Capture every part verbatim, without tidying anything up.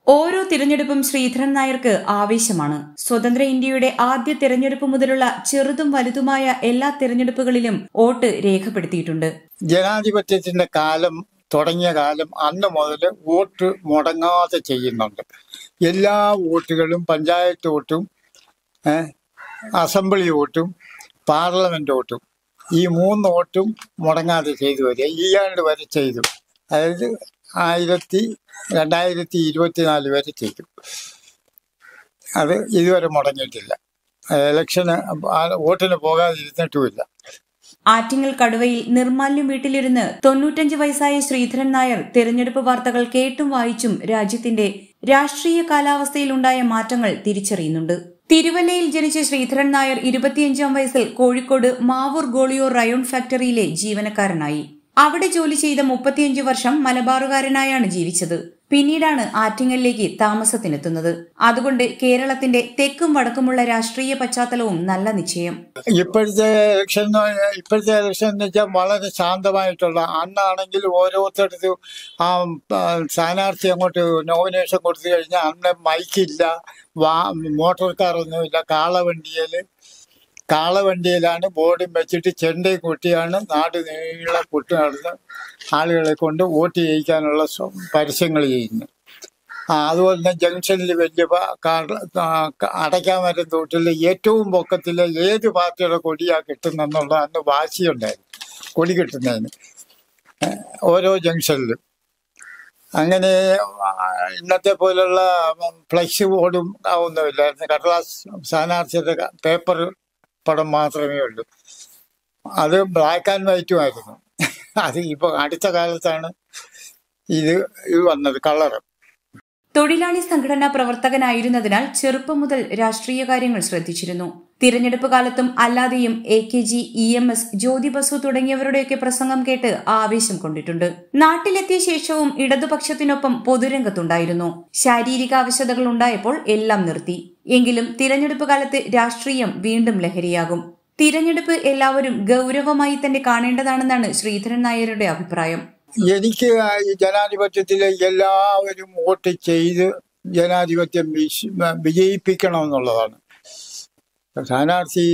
ഓരോ തിരഞ്ഞെടുപ്പും ശ്രീധരൻ നായർക്ക് ആവേശമാണ്. സ്വതന്ത്ര ഇന്ത്യയുടെ ആദ്യ തിരഞ്ഞെടുപ്പ് മുതലുള്ള ചെറുതും വലുതുമായ എല്ലാ തിരഞ്ഞെടുപ്പുകളിലും വോട്ട് രേഖപ്പെടുത്തിയിട്ടുണ്ട്. ജനാധിപത്യത്തിന്റെ കാലം തുടങ്ങിയ കാലം അന്ന് മുതൽ വോട്ട് മുടങ്ങാതെ ചെയ്യുന്നുണ്ട്. എല്ലാ വോട്ടുകളും പഞ്ചായത്ത് വോട്ടും അസംബ്ലി വോട്ടും പാർലമെന്റ് വോട്ടും ഈ മൂന്ന് വോട്ടും മുടങ്ങാതെ ചെയ്തു വരിക. ഈയാണ്ട് വരെ ചെയ്തു. അതായത് ആയിരത്തി രണ്ടായിരത്തി ഇരുപത്തിനാല് വരെ ചെയ്തു. അത് ഇതുവരെ മുടങ്ങിയിട്ടില്ല. ഇലക്ഷന് വോട്ടിന് പോകാതിരുന്നിട്ടുമില്ല. ആറ്റിങ്ങൽ കടുവയിൽ നിർമാല്യം വീട്ടിലിരുന്ന് തൊണ്ണൂറ്റഞ്ച് വയസ്സായ ശ്രീധരൻ നായർ തിരഞ്ഞെടുപ്പ് വാർത്തകൾ കേട്ടും വായിച്ചും രാജ്യത്തിന്റെ രാഷ്ട്രീയ കാലാവസ്ഥയിലുണ്ടായ മാറ്റങ്ങൾ തിരിച്ചറിയുന്നുണ്ട്. തിരുവല്ലയിൽ ജനിച്ച ശ്രീധരൻ നായർ ഇരുപത്തിയഞ്ചാം വയസ്സിൽ കോഴിക്കോട് മാവൂർ ഗോളിയോർ റയോൺ ഫാക്ടറിയിലെ ജീവനക്കാരനായി. അവിടെ ജോലി ചെയ്ത മുപ്പത്തിയഞ്ച് വർഷം മലബാറുകാരനായാണ് ജീവിച്ചത്. പിന്നീടാണ് ആറ്റിങ്ങലിലേക്ക് താമസത്തിനെത്തുന്നത്. അതുകൊണ്ട് കേരളത്തിന്റെ തെക്കും വടക്കുമുള്ള രാഷ്ട്രീയ പശ്ചാത്തലവും നല്ല നിശ്ചയം. ഇപ്പോഴത്തെ ഇലക്ഷൻ ഇപ്പോഴത്തെ ഇലക്ഷൻ എന്ന് വെച്ചാൽ വളരെ ശാന്തമായിട്ടുള്ള. അന്നാണെങ്കിൽ ഓരോരുത്തർക്കും ആ സ്ഥാനാർത്ഥി അങ്ങോട്ട് നോമിനേഷൻ കൊടുത്തു കഴിഞ്ഞാൽ അന്ന് മൈക്കില്ല, വാ മോട്ടോർ കാറൊന്നുമില്ല. കാളവണ്ടിയിൽ കാളവണ്ടിയിലാണ് ബോർഡും വെച്ചിട്ട് ചെണ്ടയും കൂട്ടിയാണ് നാട് നീളെ പൊട്ടു നടന്ന് ആളുകളെ കൊണ്ട് വോട്ട് ചെയ്യിക്കാനുള്ള പരസ്യങ്ങൾ ചെയ്യുന്നു. ആ അതുപോലെ തന്നെ ജംഗ്ഷനിൽ വലിയ അടയ്ക്കാൻ വരുന്ന തോട്ടിൽ ഏറ്റവും പൊക്കത്തിൽ ഏത് പാർട്ടിയുടെ കൊടിയാ കിട്ടുന്നെന്നുള്ള അന്ന് വാശിയുണ്ടായിരുന്നു കൊടി കിട്ടുന്നതിന് ഓരോ ജംഗ്ഷനിലും. അങ്ങനെ ഇന്നത്തെ പോലുള്ള ഫ്ലക്സ് ബോർഡും ഒന്നുമില്ലായിരുന്നു. കടലാസ് സ്ഥാനാർത്ഥിയുടെ പേപ്പർ പടം മാത്രമേ ഉള്ളൂ. അത് ബ്ലാക്ക് ആൻഡ് വൈറ്റും ആയിരുന്നു. അത് ഇപ്പൊ അടുത്ത കാലത്താണ് ഇത് ഇത് വന്നത് കളറ്. തൊഴിലാളി സംഘടനാ പ്രവർത്തകനായിരുന്നതിനാൽ ചെറുപ്പം മുതൽ രാഷ്ട്രീയ കാര്യങ്ങൾ ശ്രദ്ധിച്ചിരുന്നു. തിരഞ്ഞെടുപ്പ് കാലത്തും അല്ലാതെയും A K G, E M S, Jyoti Basu തുടങ്ങിയവരുടെയൊക്കെ പ്രസംഗം കേട്ട് ആവേശം കൊണ്ടിട്ടുണ്ട്. നാട്ടിലെത്തിയ ശേഷവും ഇടതുപക്ഷത്തിനൊപ്പം പൊതുരംഗത്തുണ്ടായിരുന്നു. ശാരീരിക ആവശ്യതകൾ ഉണ്ടായപ്പോൾ എല്ലാം നിർത്തി. എങ്കിലും തിരഞ്ഞെടുപ്പ് കാലത്ത് രാഷ്ട്രീയം വീണ്ടും ലഹരിയാകും. തിരഞ്ഞെടുപ്പ് എല്ലാവരും ഗൗരവമായി തന്നെ കാണേണ്ടതാണെന്നാണ് ശ്രീധരൻ നായരുടെ അഭിപ്രായം. എനിക്ക് ഈ ജനാധിപത്യത്തിലെ എല്ലാവരും വോട്ട് ചെയ്ത് ജനാധിപത്യം വിജയിപ്പിക്കണം എന്നുള്ളതാണ്. സ്ഥാനാർത്ഥി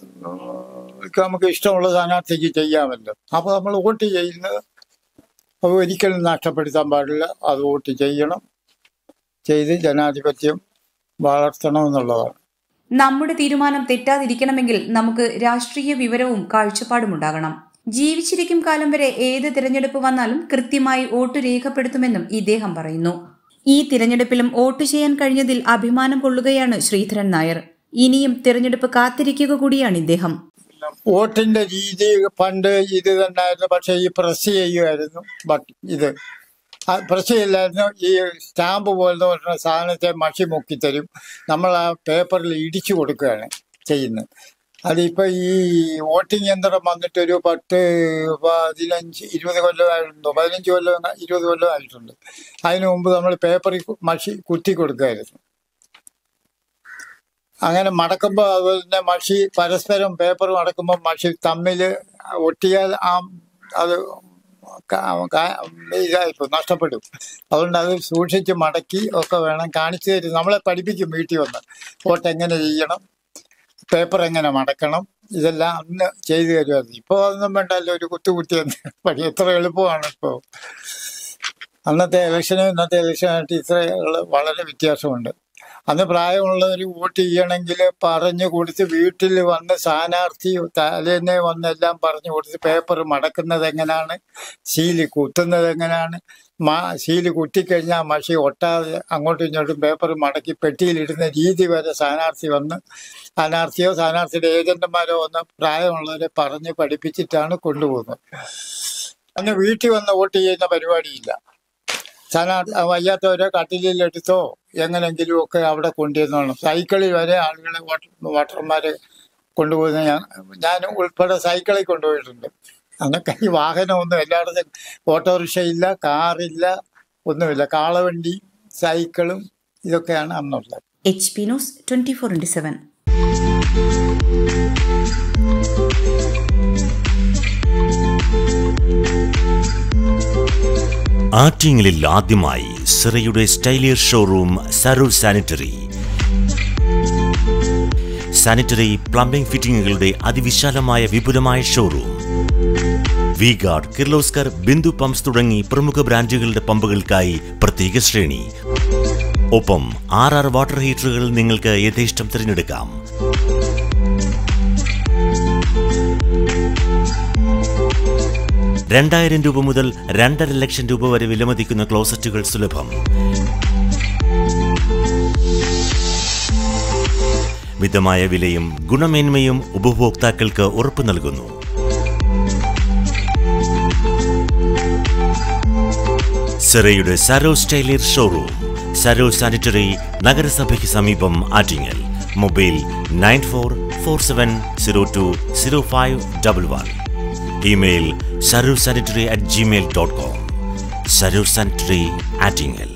നമുക്ക് ഇഷ്ടമുള്ള സ്ഥാനാർത്ഥിക്ക് ചെയ്യാമല്ലോ. അപ്പൊ നമ്മൾ വോട്ട് ചെയ്യുന്നത് ഒരിക്കലും നഷ്ടപ്പെടുത്താൻ പാടില്ല. അത് വോട്ട് ചെയ്യണം, ചെയ്ത് ജനാധിപത്യം വളർത്തണം എന്നുള്ളതാണ്. നമ്മുടെ തീരുമാനം തെറ്റാതിരിക്കണമെങ്കിൽ നമുക്ക് രാഷ്ട്രീയ വിവരവും കാഴ്ചപ്പാടും ഉണ്ടാകണം. ജീവിച്ചിരിക്കും കാലം വരെ ഏത് തിരഞ്ഞെടുപ്പ് വന്നാലും കൃത്യമായി വോട്ട് രേഖപ്പെടുത്തുമെന്നും ഇദ്ദേഹം പറയുന്നു. ഈ തിരഞ്ഞെടുപ്പിലും വോട്ട് ചെയ്യാൻ കഴിഞ്ഞതിൽ അഭിമാനം കൊള്ളുകയാണ് ശ്രീധരൻ നായർ. ഇനിയും തിരഞ്ഞെടുപ്പ് കാത്തിരിക്കുക കൂടിയാണ് ഇദ്ദേഹം. വോട്ടിന്റെ രീതി പണ്ട് ഇത് തന്നെയായിരുന്നു. പക്ഷെ ഈ പ്രസ് ചെയ്യുമായിരുന്നു. ബട്ട് ഇത് പ്രസ് ചെയ്യില്ലായിരുന്നു. ഈ സ്റ്റാമ്പ് പോലത്തെ പറഞ്ഞ സാധനത്തെ മഷി മുക്കിത്തരും. നമ്മൾ ആ പേപ്പറിൽ ഇടിച്ചു കൊടുക്കുകയാണ് ചെയ്യുന്നത്. അതിപ്പോൾ ഈ വോട്ടിംഗ് യന്ത്രം വന്നിട്ടൊരു പത്ത് പതിനഞ്ച് ഇരുപത് കൊല്ലമായിരുന്നു. പതിനഞ്ച് കൊല്ലം ഇരുപത് കൊല്ലം ആയിട്ടുണ്ട്. അതിനു മുമ്പ് നമ്മൾ പേപ്പറിൽ മഷി കുത്തി കൊടുക്കുമായിരുന്നു. അങ്ങനെ മടക്കുമ്പോൾ അതുപോലെ തന്നെ മഷി പരസ്പരം പേപ്പർ മടക്കുമ്പോൾ മഷി തമ്മിൽ ഒട്ടിയാൽ ആ അത് ഇതായിപ്പോ നഷ്ടപ്പെടും. അതുകൊണ്ട് അത് സൂക്ഷിച്ച് മടക്കി ഒക്കെ വേണം കാണിച്ചു തരും. നമ്മളെ പഠിപ്പിക്കും വീട്ടിൽ വന്ന് വോട്ട് എങ്ങനെ ചെയ്യണം, പേപ്പർ എങ്ങനെ മടക്കണം, ഇതെല്ലാം അന്ന് ചെയ്തു തരുമായിരുന്നു. ഇപ്പോൾ അതൊന്നും വേണ്ടല്ലോ. ഒരു കുത്തുകുത്തി പണി എത്ര എളുപ്പമാണ് ഇപ്പോൾ. അന്നത്തെ ഇലക്ഷനും ഇന്നത്തെ ഇലക്ഷനായിട്ട് ഇത്ര വളരെ വ്യത്യാസമുണ്ട്. അന്ന് പ്രായമുള്ളവർ വോട്ട് ചെയ്യണമെങ്കിൽ പറഞ്ഞു കൊടുത്ത് വീട്ടിൽ വന്ന് സ്ഥാനാർത്ഥി തലേന്നെ വന്നെല്ലാം പറഞ്ഞു കൊടുത്ത് പേപ്പർ മടക്കുന്നത് എങ്ങനെയാണ്, സീല് കുത്തുന്നത് എങ്ങനെയാണ്, മാ സീല് കുത്തിക്കഴിഞ്ഞാൽ മഷി ഒട്ടാതെ അങ്ങോട്ടും ഇങ്ങോട്ടും പേപ്പർ മടക്കി പെട്ടിയിലിടുന്ന രീതി വരെ സ്ഥാനാർത്ഥി വന്ന് സ്ഥാനാർത്ഥിയോ സ്ഥാനാർത്ഥിയുടെ ഏജന്റുമാരോ വന്ന് പ്രായമുള്ളവരെ പറഞ്ഞ് പഠിപ്പിച്ചിട്ടാണ് കൊണ്ടുപോകുന്നത്. അന്ന് വീട്ടിൽ വന്ന് വോട്ട് ചെയ്യുന്ന പരിപാടിയില്ല. സ്ഥാനാർത്ഥി വയ്യാത്തവരെ കട്ടിലെടുത്തോ എങ്ങനെങ്കിലും ഒക്കെ അവിടെ കൊണ്ടുവന്നോണം. സൈക്കിളിൽ വരെ ആളുകളെ വോട്ടർമാരെ കൊണ്ടുപോകുന്ന ഞാൻ ഞാൻ ഉൾപ്പെടെ സൈക്കിളിൽ കൊണ്ടുപോയിട്ടുണ്ട്. അന്നൊക്കെ ഈ വാഹനമൊന്നും എല്ലായിടത്തും ഓട്ടോറിക്ഷ ഇല്ല, കാറില്ല, ഒന്നുമില്ല. കാളവണ്ടി, സൈക്കിളും ഇതൊക്കെയാണ് അന്നുള്ളത്. H P news twenty four into seven. ആറ്റിങ്ങലിൽ ആദ്യമായി സിറയുടെ സ്റ്റൈലിയർ showroom Saroor sanitary. Sanitary plumbing ഫിറ്റിംഗുകളുടെ അതിവിശാലമായ വിപുലമായ showroom. V guard, Kirloskar, Bindu pumps തുടങ്ങി പ്രമുഖ ബ്രാൻഡുകളുടെ പമ്പുകൾക്കായി പ്രത്യേക ശ്രേണി. ഒപ്പം ആർ ആർ വാട്ടർ ഹീറ്ററുകൾ നിങ്ങൾക്ക് യഥേഷ്ടം തിരഞ്ഞെടുക്കാം. രണ്ടായിരം രൂപ മുതൽ രണ്ടര ലക്ഷം രൂപ വരെ വിലമതിക്കുന്ന ക്ലോസറ്റുകൾ സുലഭം. മിതമായ വിലയും ഗുണമേന്മയും ഉപഭോക്താക്കൾക്ക് ഉറപ്പു നൽകുന്നു. സിറയുടെ സരൂർ സ്റ്റൈലിയർ ഷോറൂം, സരൂർ സാനിറ്ററി, നഗരസഭയ്ക്ക് സമീപം, Attingal. Mobile nine four four seven zero two zero five double one. Email Saroor sanitary at Gmail dot com. Saroor sanitary, Attingal.